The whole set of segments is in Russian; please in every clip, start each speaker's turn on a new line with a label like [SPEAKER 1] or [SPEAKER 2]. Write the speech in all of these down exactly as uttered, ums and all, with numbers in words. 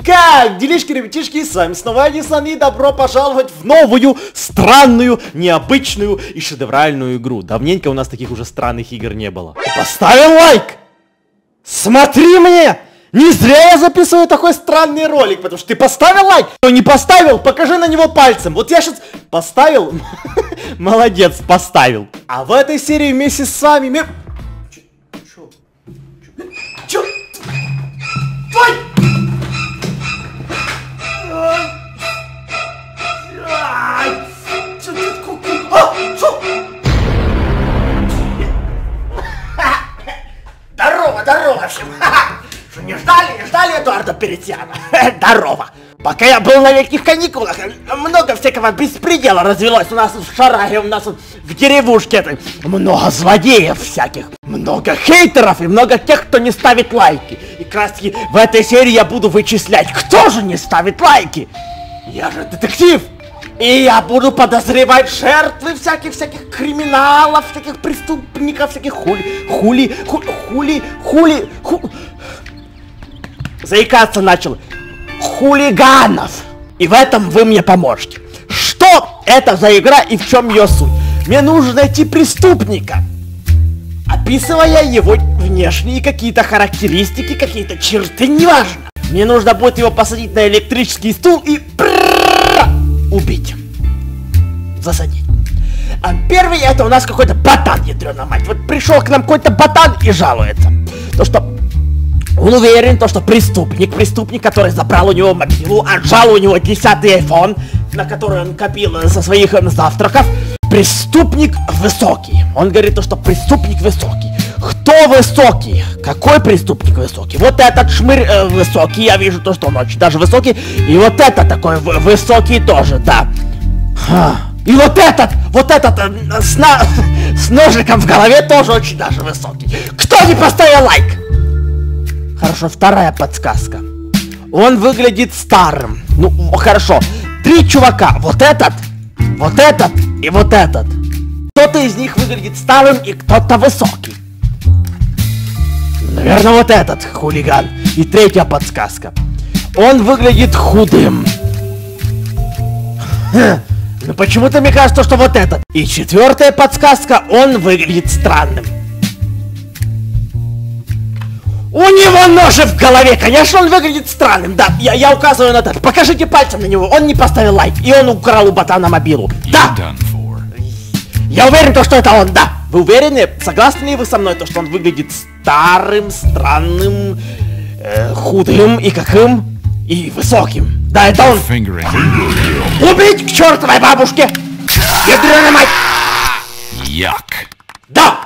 [SPEAKER 1] Как? Делишки, ребятишки, с вами снова Эдисон, и добро пожаловать в новую, странную, необычную и шедевральную игру. Давненько у нас таких уже странных игр не было. Поставил лайк! Смотри мне! Не зря я записываю такой странный ролик, потому что ты поставил лайк, но не поставил, покажи на него пальцем. Вот я сейчас поставил, молодец, поставил. А в этой серии вместе с вами мы... Чё? Чё? Твой! Здорово, здорово всем! Что, не ждали, не ждали Эдуарда Перетьяна? Здорово! Пока я был на летних каникулах, много всякого беспредела развелось у нас в Шараге, у нас в деревушке этой. Много злодеев всяких, много хейтеров и много тех, кто не ставит лайки. И как раз таки в этой серии я буду вычислять, кто же не ставит лайки. Я же детектив! И я буду подозревать жертвы всяких-всяких криминалов, всяких преступников, всяких хули, хули, хули, хули, хули, ху... Заикаться начал. Хулиганов. И в этом вы мне поможете. Что это за игра и в чем ее суть? Мне нужно найти преступника, описывая его внешние какие-то характеристики, какие-то черты, неважно. Мне нужно будет его посадить на электрический стул и... убить. Засадить. А первый это у нас какой-то ботан, ядрёна мать. Вот пришел к нам какой-то ботан и жалуется. То, что он уверен, то, что преступник, преступник, который забрал у него мобилу, отжал у него десятый айфон, на который он копил со своих завтраков. Преступник высокий. Он говорит, то, что преступник высокий. Кто высокий? Какой преступник высокий? Вот этот шмырь э, высокий, я вижу то, что он очень даже высокий. И вот этот такой высокий тоже, да. Ха. И вот этот, вот этот э, с, на, с ножиком в голове тоже очень даже высокий. Кто не поставил лайк? Хорошо, вторая подсказка. Он выглядит старым. Ну, хорошо. Три чувака. Вот этот, вот этот и вот этот. Кто-то из них выглядит старым и кто-то высокий. Наверное, вот этот хулиган. И третья подсказка. Он выглядит худым. Хм. Но почему-то мне кажется, что вот этот. И четвертая подсказка. Он выглядит странным. У него ножи в голове. Конечно, он выглядит странным. Да, я, я указываю на это. Покажите пальцем на него. Он не поставил лайк. И он украл у ботана мобилу. Да. Я уверен, то, что это он, да. Вы уверены? Согласны ли вы со мной, то, что он выглядит старым, странным, э, худым и каким? И высоким. Да, это он. Убить к чертовой бабушке! Ядрёна мать!
[SPEAKER 2] Як.
[SPEAKER 1] Да!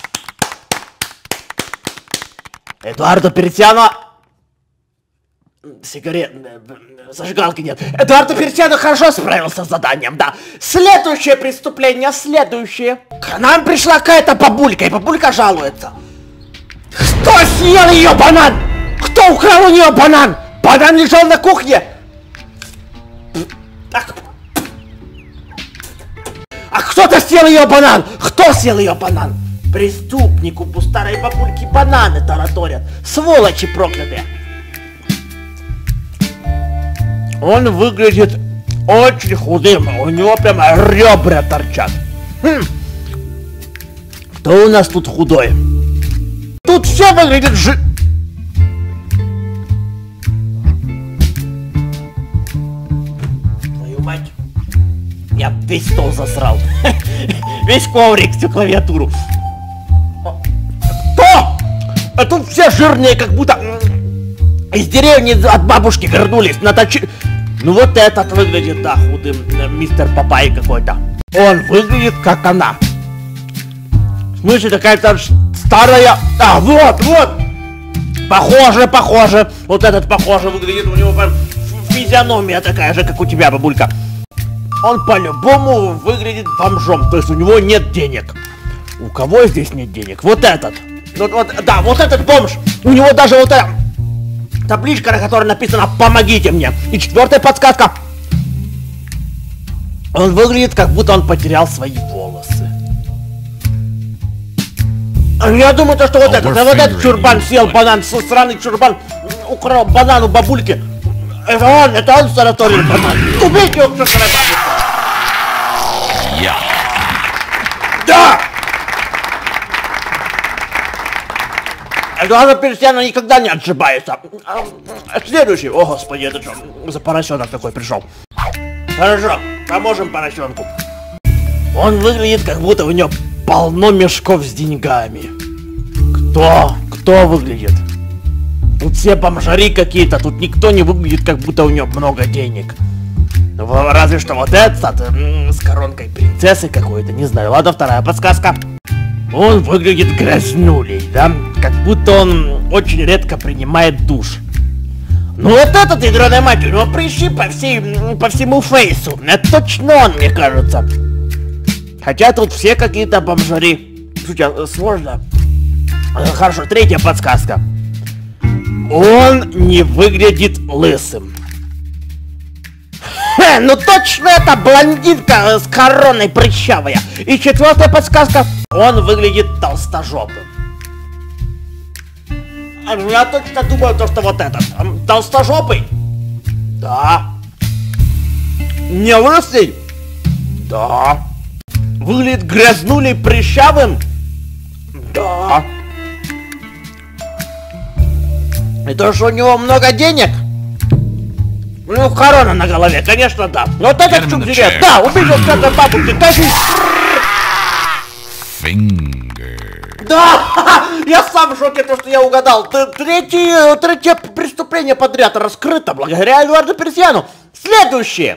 [SPEAKER 1] Эдуарда Перетьяна... Сигарет... Зажигалки нет. Эдуарда Перетьяна хорошо справился с заданием, да. Следующее преступление, следующее. К нам пришла какая-то бабулька, и бабулька жалуется. Кто съел ее банан? Кто украл у нее банан? Банан лежал на кухне. Так. А кто-то съел ее банан. Кто съел ее банан? Преступнику у старой бабульки бананы тараторят. Сволочи проклятые. Он выглядит очень худым, у него прямо ребра торчат. Хм. Кто у нас тут худой? Тут все выглядит жи... Твою мать. Я весь стол засрал. Весь коврик, всю клавиатуру. Кто? А тут все жирные, как будто из деревни от бабушки вернулись, наточи... Ну вот этот выглядит, да, худым, мистер Папай какой-то. Он выглядит как она. В смысле, какая-то старая... А, вот, вот! Похоже, похоже. Вот этот похоже выглядит, у него прям физиономия такая же, как у тебя, бабулька. Он по-любому выглядит бомжом, то есть у него нет денег. У кого здесь нет денег? Вот этот. Вот, вот, да, вот этот бомж. У него даже вот эта табличка, на которой написано «Помогите мне». И четвертая подсказка. Он выглядит, как будто он потерял свои волосы. Я думаю, то, что вот этот, а вот этот чурбан съел банан, сраный чурбан украл банан у бабульки. Это он, это он санаторий. Убейте его, кто санаторий.
[SPEAKER 2] Я.
[SPEAKER 1] Да! Эдуард Персиана никогда не отшибается. Следующий. О, господи, это что за поросенок такой пришел? Хорошо, поможем поросенку. Он выглядит, как будто у него полно мешков с деньгами. Кто? Кто выглядит? Тут все бомжари какие-то, тут никто не выглядит, как будто у него много денег. Разве что вот этот с коронкой принцессы какой-то, не знаю. Ладно, вторая подсказка. Он выглядит грязнулей, да? Как будто он очень редко принимает душ. Ну вот этот, ядреная мать, у него прыщи по, всей, по всему фейсу. Это точно он, мне кажется. Хотя тут все какие-то бомжари. Слушайте, сложно. Хорошо, третья подсказка. Он не выглядит лысым. Хе, ну точно это блондинка с короной прыщавая. И четвертая подсказка. Он выглядит толстожопым. Я точно думаю, то, что вот этот толстожопый. Да. Не лысый. Да. Выглядит грязнулей прыщавым. Да. И то, что у него много денег. Ну, корона на голове, конечно, да. Вот этот чудерет, да, убежал с этой бабушки, кажись.
[SPEAKER 2] Finger.
[SPEAKER 1] Да, я сам в шоке, то, что я угадал. Третье, третье преступление подряд раскрыто благодаря Эдуарду Персиану. Следующее.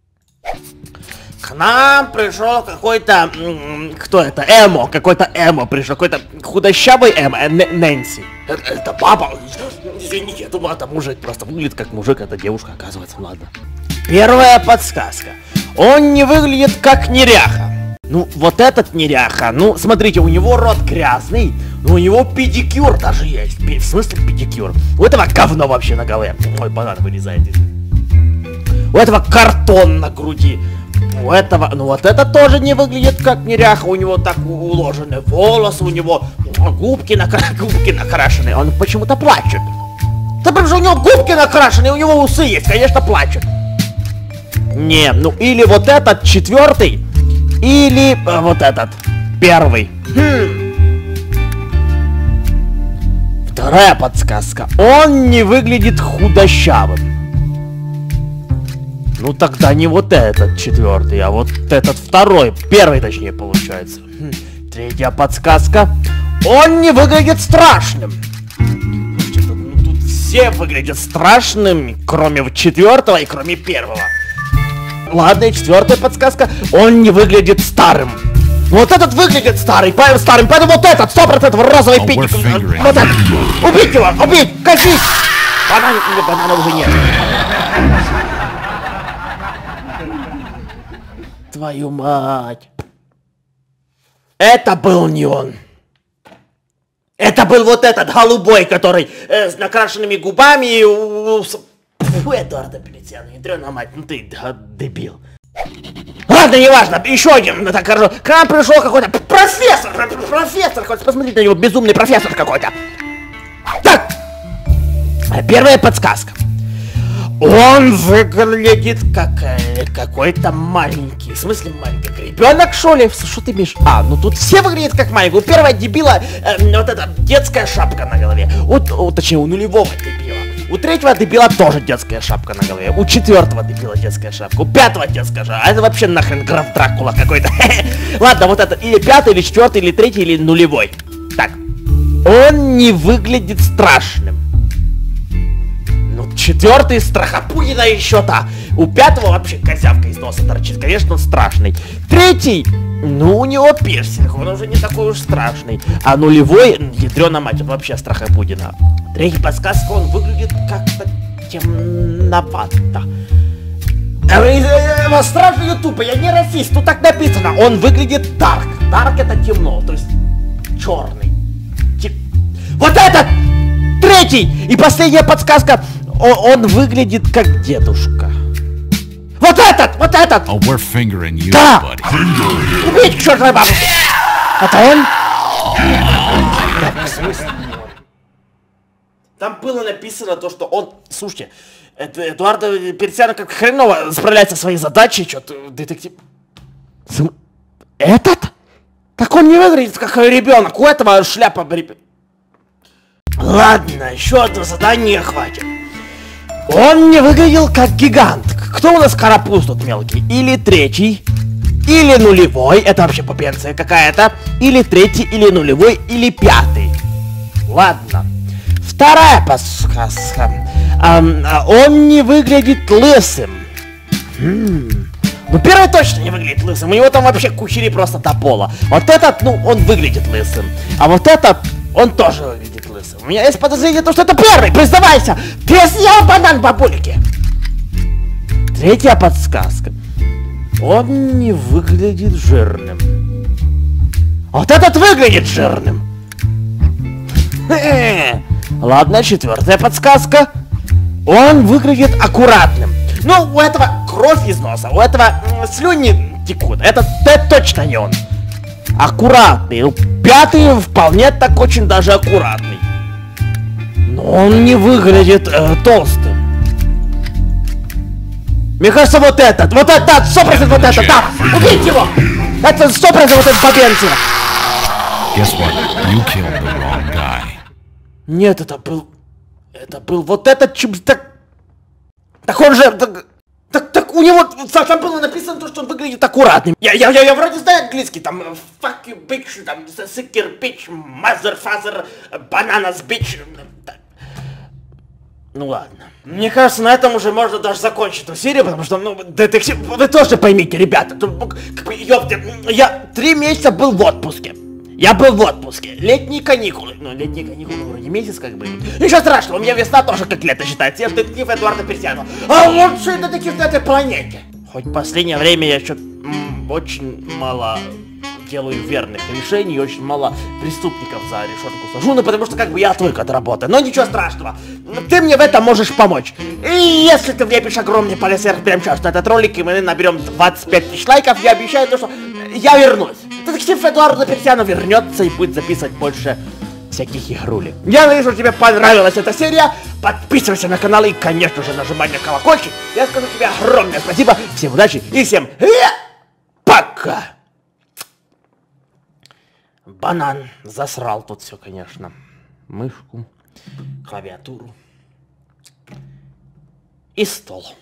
[SPEAKER 1] К нам пришел какой-то, кто это, Эмо, какой-то Эмо пришел, какой-то худощавый Эмо, Нэнси. Это, это папа, извините, я думал, это мужик, просто выглядит как мужик, это девушка, оказывается, ладно. Первая подсказка. Он не выглядит как неряха. Ну, вот этот неряха, ну, смотрите, у него рот грязный, но у него педикюр даже есть. В смысле педикюр? У этого говно вообще на голове. Ой, банан вылезает. У этого картон на груди. У этого, ну вот это тоже не выглядит как неряха, у него так уложены волосы, у него губки, накра... губки накрашены, он почему-то плачет. Да потому что у него губки накрашены, у него усы есть, конечно, плачет. Не, ну или вот этот четвертый, или э, вот этот первый. Хм. Вторая подсказка. Он не выглядит худощавым. Ну тогда не вот этот четвертый, а вот этот второй, первый точнее получается. Хм. Третья подсказка. Он не выглядит страшным. Слушайте, тут, ну, тут все выглядят страшными, кроме четвертого и кроме первого. Ладно, и четвертая подсказка. Он не выглядит старым. Вот этот выглядит старый, поэтому старым, поэтому вот этот, сто процентов розовый
[SPEAKER 2] Oh,
[SPEAKER 1] педик.
[SPEAKER 2] we're
[SPEAKER 1] Вот этот. Убить его, убить, казнить. Банан, банана уже нет. Твою мать. Это был не он. Это был вот этот голубой, который э, с накрашенными губами и... Фу, Эдуарда Персиана, ядрёна мать, ну ты да, дебил. Ладно, неважно, еще один, ну так хорошо. К нам пришел какой-то профессор, профессор, хоть посмотрите на него, безумный профессор какой-то. Так, первая подсказка. Он выглядит как э, какой-то маленький. В смысле маленький? Ребенок, что ли? Что ты имеешь? А, ну тут все выглядят как маленький. У первого дебила э, вот эта детская шапка на голове. У, у, точнее, у нулевого дебила. У третьего дебила тоже детская шапка на голове. У четвертого дебила детская шапка. У пятого детская шапка. А это вообще нахрен граф Дракула какой-то. Ладно, вот это или пятый, или четвертый, или третий, или нулевой. Так. Он не выглядит страшным. Четвертый страхопугина еще та. У пятого вообще козявка из носа торчит. Конечно, он страшный. Третий, ну у него пирсинг, он уже не такой уж страшный. А нулевой, ядрёна мать, он вообще страхопугина. Третья подсказка, он выглядит как-то темновато. Страшно ютуба, я не расист, тут так написано. Он выглядит дарк. Дарк это темно, то есть черный. Тип... Вот этот! Третий! И последняя подсказка. Он, он выглядит как дедушка. Вот этот! Вот этот!
[SPEAKER 2] Oh, we're fingering you,
[SPEAKER 1] да!
[SPEAKER 2] buddy.
[SPEAKER 1] Убить к чертовой бабушке! Это он? Там было написано то, что он... Слушайте, Это Эдуарда Персяна как хреново справляется со своей задачей, что-то детектив... См... Этот? Так он не выглядит как ребенок, у этого шляпа... Ладно, еще одно задание хватит. Он не выглядел как гигант. Кто у нас карапуз тут мелкий? Или третий, или нулевой, это вообще попенция какая-то. Или третий, или нулевой, или пятый. Ладно. Вторая подсказка. Um, он не выглядит лысым. М-м. Ну, первый точно не выглядит лысым. У него там вообще кучери просто до пола. Вот этот, ну, он выглядит лысым. А вот этот, он тоже выглядит лысым. У меня есть подозрение, что это первый. Признавайся! Ты съел банан бабульки! Третья подсказка. Он не выглядит жирным. А вот этот выглядит жирным. Ладно, четвертая подсказка. Он выглядит аккуратным. Ну, у этого кровь из носа, у этого слюни текут. Это, это точно не он. Аккуратный. Ну, пятый вполне так очень даже аккуратный. Но он не выглядит э, толстым. Мне кажется, вот этот, вот этот, сто процентов вот этот, да, убейте его! Это сто процентов вот этот бабенцев.
[SPEAKER 2] Guess what? You killed the wrong guy.
[SPEAKER 1] Нет, это был... Это был вот этот чип... Так, так он же... Так, так, так у него... Там было написано то, что он выглядит аккуратным. Я, я, я, я вроде знаю английский. Там... Fuck you, bitch. Там... Сикер, bitch. Mother, father. Bananas, bitch. Ну ладно. Мне кажется, на этом уже можно даже закончить эту серию, потому что, ну, детектив... Вы тоже поймите, ребята. Как бы, ёпте, я три месяца был в отпуске. Я был в отпуске. Летние каникулы. Ну, летние каникулы вроде месяц как бы. Ничего страшного, у меня весна тоже как лето считается. Я же детектив Эдуарда Персяна. А лучший детектив на этой планете. Хоть в последнее время я что-то очень мало делаю верных решений, очень мало преступников за решетку сажу, ну потому что как бы я отвык от работы. Но ничего страшного. Ты мне в этом можешь помочь. И если ты влепишь огромный палец вверх прямо сейчас на этот ролик, и мы наберем двадцать пять тысяч лайков, я обещаю то, что я вернусь. Детектив Эдуарда Персяна вернется и будет записывать больше всяких игрулек. Я надеюсь, что тебе понравилась эта серия. Подписывайся на канал и, конечно же, нажимай на колокольчик. Я скажу тебе огромное спасибо. Всем удачи и всем пока. Банан засрал тут все, конечно. Мышку, клавиатуру и стол.